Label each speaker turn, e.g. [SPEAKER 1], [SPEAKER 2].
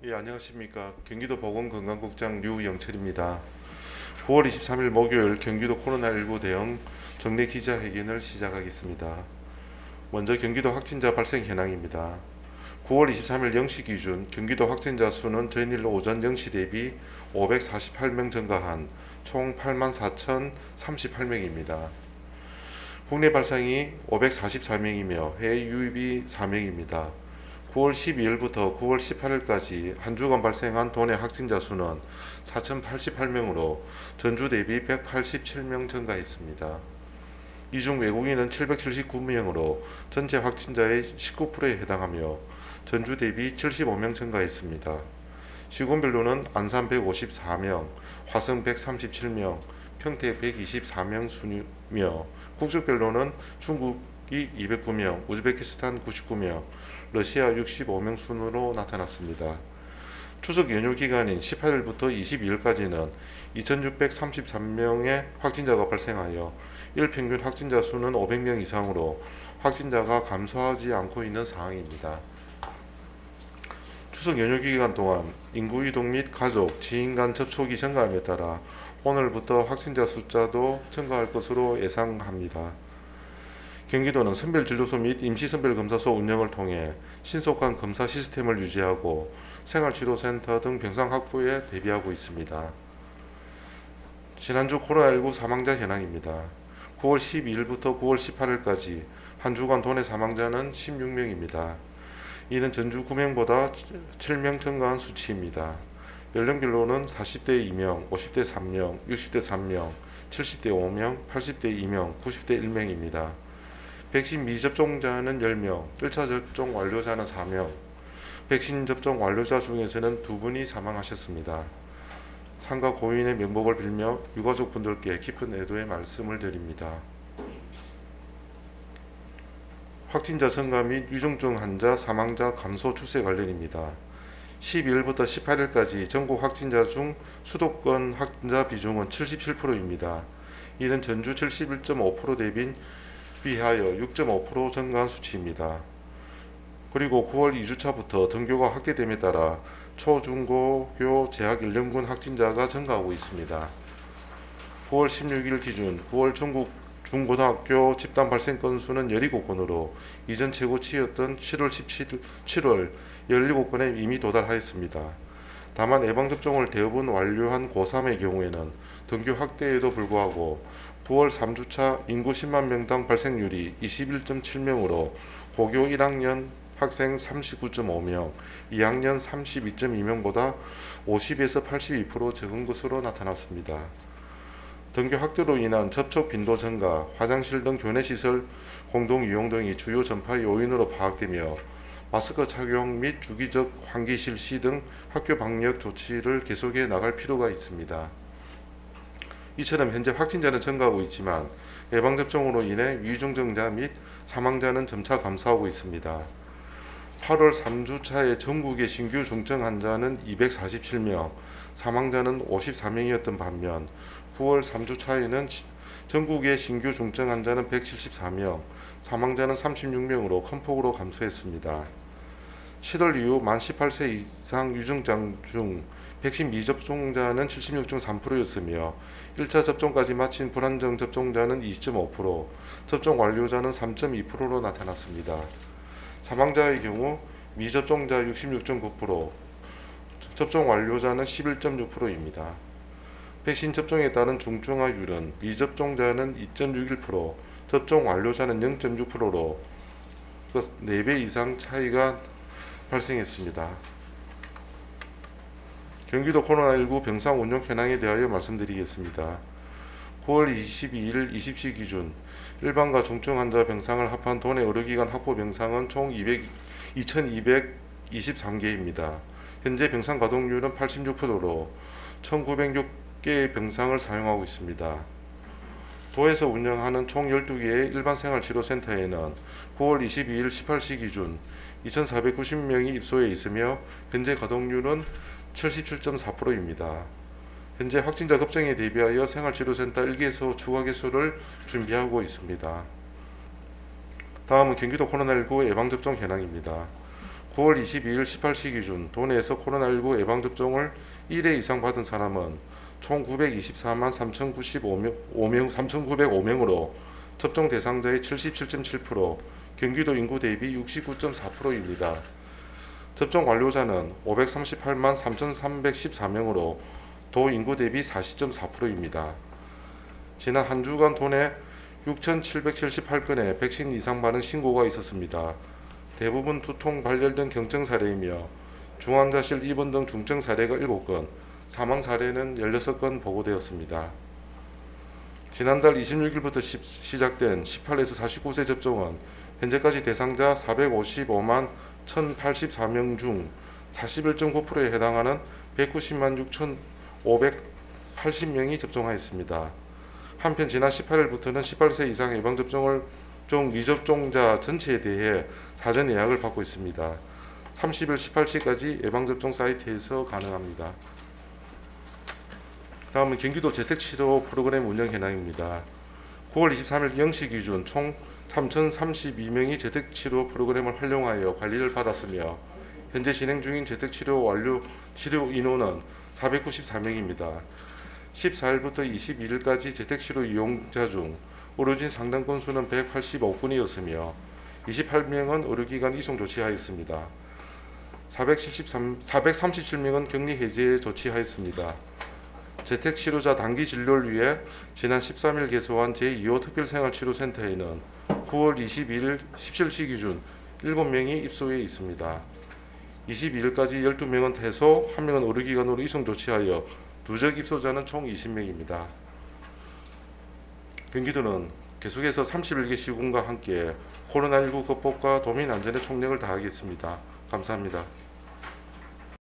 [SPEAKER 1] 예, 안녕하십니까. 경기도 보건건강국장 류영철입니다. 9월 23일 목요일 경기도 코로나19 대응 정례 기자회견을 시작하겠습니다. 먼저 경기도 확진자 발생 현황입니다. 9월 23일 0시 기준 경기도 확진자 수는 전일 오전 0시 대비 548명 증가한 총 84,038명입니다. 국내 발생이 544명이며 해외 유입이 4명입니다. 9월 12일부터 9월 18일까지 한 주간 발생한 도내 확진자 수는 4,088명으로 전주 대비 187명 증가했습니다. 이 중 외국인은 779명으로 전체 확진자의 19%에 해당하며 전주 대비 75명 증가했습니다. 시군별로는 안산 154명, 화성 137명, 평택 124명 순이며 국적별로는 중국이 209명, 우즈베키스탄 99명, 러시아 65명 순으로 나타났습니다. 추석 연휴 기간인 18일부터 22일까지는 2,633명의 확진자가 발생하여 일평균 확진자 수는 500명 이상으로 확진자가 감소하지 않고 있는 상황입니다. 추석 연휴 기간 동안 인구 이동 및 가족, 지인 간 접촉이 증가함에 따라 오늘부터 확진자 숫자도 증가할 것으로 예상합니다. 경기도는 선별진료소 및 임시선별검사소 운영을 통해 신속한 검사 시스템을 유지하고 생활치료센터 등 병상 확보에 대비하고 있습니다. 지난주 코로나19 사망자 현황입니다. 9월 12일부터 9월 18일까지 한 주간 도내 사망자는 16명입니다. 이는 전주 9명보다 7명 증가한 수치입니다. 연령별로는 40대 2명, 50대 3명, 60대 3명, 70대 5명, 80대 2명, 90대 1명입니다. 백신 미접종자는 10명, 1차 접종 완료자는 4명, 백신 접종 완료자 중에서는 2분이 사망하셨습니다. 상가 고인의 명복을 빌며 유가족분들께 깊은 애도의 말씀을 드립니다. 확진자 증가 및 위중증 환자 사망자 감소 추세 관련입니다. 12일부터 18일까지 전국 확진자 중 수도권 확진자 비중은 77%입니다. 이는 전주 71.5% 대비 비하여 6.5% 증가한 수치입니다. 그리고 9월 2주차부터 등교가 확대됨에 따라 초중고교 재학 연령군 확진자가 증가하고 있습니다. 9월 16일 기준 9월 전국 중고등학교 집단 발생 건수는 17건으로 이전 최고치였던 7월 17건에 이미 도달하였습니다. 다만 예방접종을 대부분 완료한 고3의 경우에는 등교 확대에도 불구하고 9월 3주차 인구 10만 명당 발생률이 21.7명으로 고교 1학년 학생 39.5명, 2학년 32.2명보다 50에서 82% 적은 것으로 나타났습니다. 등교 확대로 인한 접촉 빈도 증가, 화장실 등 교내시설 공동 이용 등이 주요 전파의 요인으로 파악되며 마스크 착용 및 주기적 환기 실시 등 학교 방역 조치를 계속해 나갈 필요가 있습니다. 이처럼 현재 확진자는 증가하고 있지만 예방접종으로 인해 위중증자 및 사망자는 점차 감소하고 있습니다. 8월 3주차에 전국의 신규 중증 환자는 247명, 사망자는 54명이었던 반면 9월 3주차에는 전국의 신규 중증 환자는 174명, 사망자는 36명으로 큰 폭으로 감소했습니다. 7월 이후 만 18세 이상 유증자 중 백신 미접종자는 76.3%였으며 1차 접종까지 마친 불안정 접종자는 20.5%, 접종 완료자는 3.2%로 나타났습니다. 사망자의 경우 미접종자 66.9%, 접종 완료자는 11.6%입니다. 백신 접종에 따른 중증화율은 미접종자는 2.61%, 접종 완료자는 0.6%로 4배 이상 차이가 발생했습니다. 경기도 코로나19 병상 운영 현황에 대하여 말씀드리겠습니다. 9월 22일 20시 기준 일반과 중증 환자 병상을 합한 도내 의료기관 확보 병상은 총 2,223개입니다. 현재 병상 가동률은 86%로 1,906개의 병상을 사용하고 있습니다. 도에서 운영하는 총 12개의 일반생활치료센터에는 9월 22일 18시 기준 2,490명이 입소해 있으며 현재 가동률은 77.4%입니다. 현재 확진자 급증에 대비하여 생활치료센터 1개소 추가 개소를 준비하고 있습니다. 다음은 경기도 코로나19 예방접종 현황입니다. 9월 22일 18시 기준 도내에서 코로나19 예방접종을 1회 이상 받은 사람은 총 924만 3,905명으로 접종 대상자의 77.7%, 경기도 인구 대비 69.4%입니다. 접종 완료자는 538만 3,314명으로 도 인구 대비 40.4%입니다. 지난 한 주간 도내 6,778건의 백신 이상 반응 신고가 있었습니다. 대부분 두통 발열등 경증 사례이며 중환자실 입원 등 중증 사례가 7건, 사망 사례는 16건 보고되었습니다. 지난달 26일부터 시작된 18에서 49세 접종은 현재까지 대상자 455만 1,084명 중 41.9%에 해당하는 190만 6,580명이 접종하였습니다. 한편 지난 18일부터는 18세 이상 예방접종을 미접종자 전체에 대해 사전 예약을 받고 있습니다. 30일 18시까지 예방접종 사이트에서 가능합니다. 다음은 경기도 재택치료 프로그램 운영 현황입니다. 9월 23일 0시 기준 총 3,032명이 재택치료 프로그램을 활용하여 관리를 받았으며 현재 진행 중인 재택치료 완료 치료 인원은 494명입니다. 14일부터 22일까지 재택치료 이용자 중 의료진 상담 건수는 185건이었으며 28명은 의료기관 이송 조치하였습니다. 437명은 격리 해제 조치하였습니다. 재택치료자 단기 진료를 위해 지난 13일 개소한 제2호 특별생활치료센터에는 9월 22일 17시 기준 7명이 입소해 있습니다. 22일까지 12명은 퇴소, 1명은 의료기관으로 이송 조치하여 누적 입소자는 총 20명입니다. 경기도는 계속해서 31개 시군과 함께 코로나19 극복과 도민 안전에 총력을 다하겠습니다. 감사합니다.